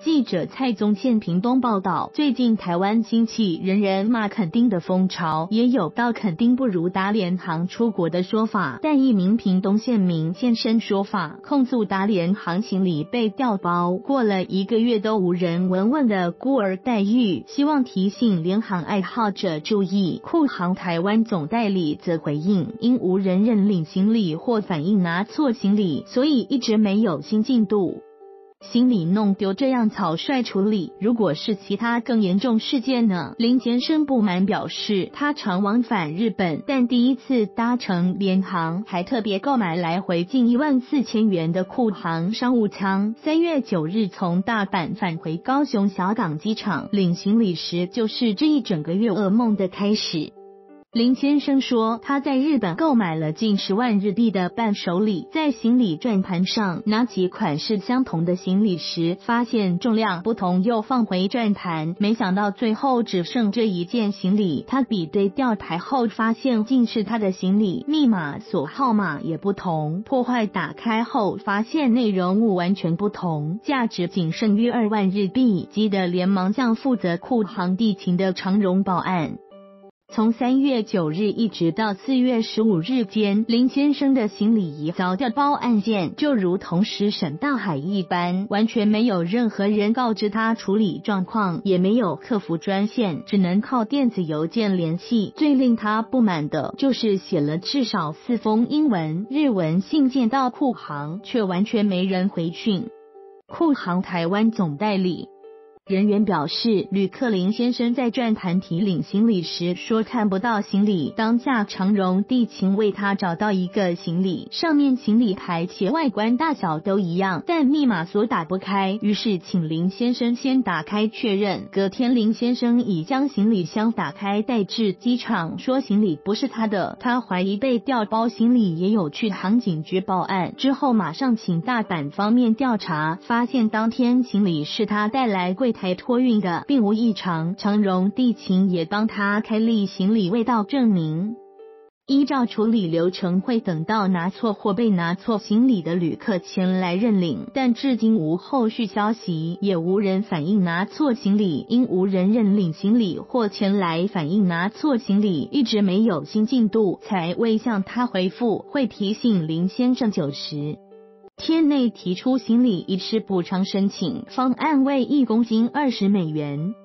记者蔡宗宪屏东报道，最近台湾兴起人人骂垦丁的风潮，也有到垦丁不如搭联航出国的说法。但一名屏东县民现身说法，控诉搭联航行李被调包，过了1个月都无人问的孤儿待遇，希望提醒联航爱好者注意。酷航台湾总代理则回应，因无人认领行李或反映拿错行李，所以一直没有新进度。行李弄丢这样草率处理，如果是其他更严重事件呢？林先生不满表示，他常往返日本，但第一次搭乘联航还特别购买来回近14000元的酷航商务舱。3月9日从大阪返回高雄小港机场领行李时，就是这一整个月噩梦的开始。林先生说，他在日本购买了近10万日币的伴手礼，在行李转盘上拿起款式相同的行李时，发现重量不同，又放回转盘，没想到最后只剩这一件行李。他比对吊牌后，发现竟是他的行李，密码锁号码也不同，破坏打开后发现内容物完全不同，价值仅剩约2万日币，急得连忙向负责酷航地勤的长荣报案。从3月9日一直到4月15日间，林先生的行李疑遭调包案件就如同石沈大海一般，完全没有任何人告知他处理状况，也没有客服专线，只能靠电子邮件联系。最令他不满的就是写了至少4封英文、日文信件到酷航，却完全没人回讯。酷航台湾总代理人员表示，旅客林先生在转盘提领行李时说看不到行李，当下长荣地勤为他找到一个行李，上面行李牌且外观大小都一样，但密码锁打不开，于是请林先生先打开确认。隔天林先生已将行李箱打开带至机场，说行李不是他的，他怀疑被调包行李，也有去航警局报案，之后马上请大阪方面调查，发现当天行李是他带来柜台托运的，并无异常。长荣地勤也帮他开立行李未到证明。依照处理流程，会等到拿错或被拿错行李的旅客前来认领，但至今无后续消息，也无人反映拿错行李。因无人认领行李或前来反映拿错行李，一直没有新进度，才未向他回复，会提醒林先生90天内提出行李遗失补偿申请，方案为1公斤20美元。